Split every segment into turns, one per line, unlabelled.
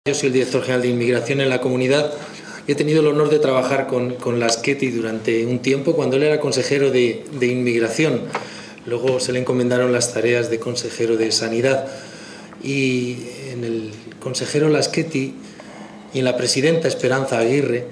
Yo soy el director general de Inmigración en la comunidad y he tenido el honor de trabajar con Laschetti durante un tiempo cuando él era consejero de Inmigración. Luego se le encomendaron las tareas de consejero de Sanidad. Y en el consejero Laschetti y en la presidenta Esperanza Aguirre,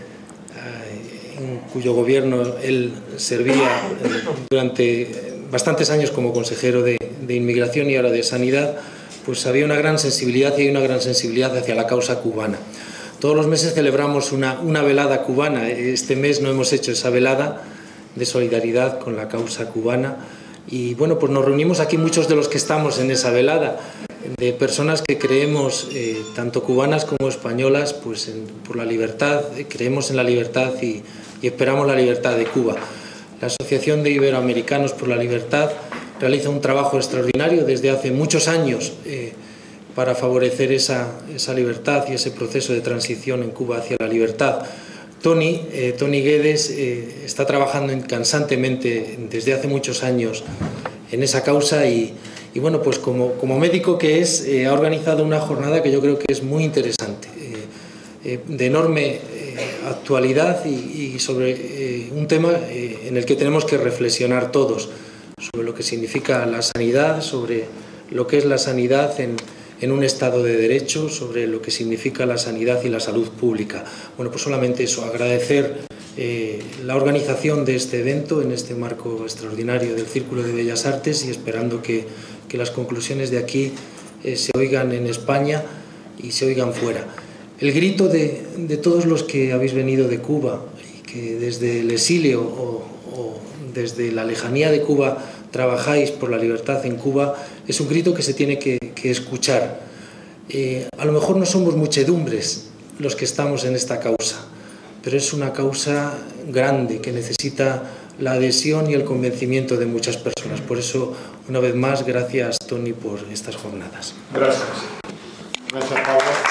en cuyo gobierno él servía durante bastantes años como consejero de Inmigración y ahora de Sanidad, pues había una gran sensibilidad y hay una gran sensibilidad hacia la causa cubana. Todos los meses celebramos una velada cubana. Este mes no hemos hecho esa velada de solidaridad con la causa cubana y bueno, pues nos reunimos aquí muchos de los que estamos en esa velada, de personas que creemos, tanto cubanas como españolas, pues por la libertad, creemos en la libertad y esperamos la libertad de Cuba. La Asociación de Iberoamericanos por la Libertad realiza un trabajo extraordinario desde hace muchos años para favorecer esa libertad y ese proceso de transición en Cuba hacia la libertad. Tony Guedes está trabajando incansantemente desde hace muchos años en esa causa y bueno, pues como médico que es, ha organizado una jornada que yo creo que es muy interesante, de enorme actualidad y sobre un tema en el que tenemos que reflexionar todos, sobre lo que significa la sanidad, sobre lo que es la sanidad en un Estado de Derecho, sobre lo que significa la sanidad y la salud pública. Bueno, pues solamente eso, agradecer la organización de este evento en este marco extraordinario del Círculo de Bellas Artes y esperando que las conclusiones de aquí se oigan en España y se oigan fuera. El grito de todos los que habéis venido de Cuba y que desde el exilio o desde la lejanía de Cuba trabajáis por la libertad en Cuba, es un grito que se tiene que escuchar. A lo mejor no somos muchedumbres los que estamos en esta causa, pero es una causa grande que necesita la adhesión y el convencimiento de muchas personas. Por eso, una vez más, gracias, Tony, por estas jornadas.
Gracias. Gracias, Pablo.